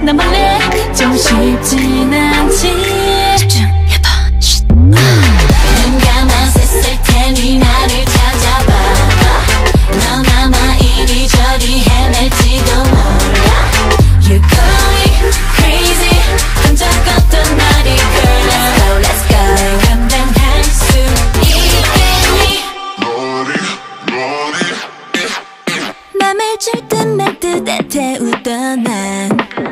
난 원래 좀 쉽진 않지. 집중해봐. 눈 감아 셌을 테니 나를 찾아봐. 넌 아마 이리저리 헤맬지도 몰라. You're going crazy. 혼자 걷던 날이 girl. Let's go, let's go. 날 감당할 수 있겠니? 맘을 줄 듯 말 듯 애태우던 난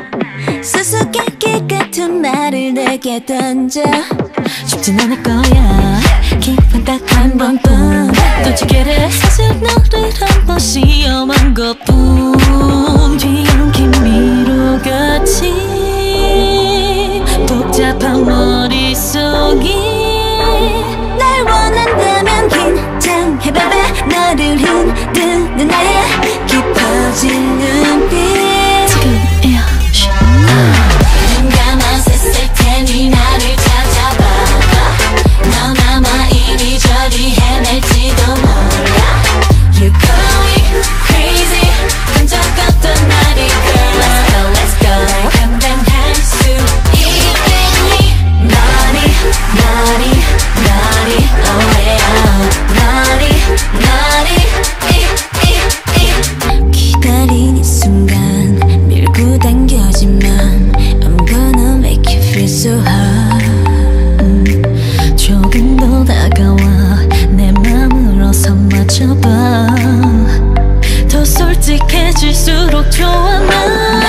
수수께끼 같은 말을 내게 던져. 쉽진 않을 거야. 기분 딱 한 번뿐. 또 지게를 사실 너를 한번 시험한 것뿐. 뒤엉킨 미로같이 복잡한 머릿속이 날 원한다면 긴장해봐봐. 너를 흔드는 나의 깊어진 눈빛. 지금이야. 눈 감아 셌을 테니 나를 찾아봐. 넌 아마 이리저리 헤맬지도 몰라. You're going crazy. 혼자 걷던 날이 girl. Let's go, let's go. 날 감당할 수 있겠니? Naughty, naughty, naughty, oh yeah. Naughty, naughty, 기다린 이 순간 밀고 당겨지만 I'm gonna make you feel so hot. 조금 더 다가와 내 맘으로 손 맞춰봐. 더 솔직해질수록 좋아 나.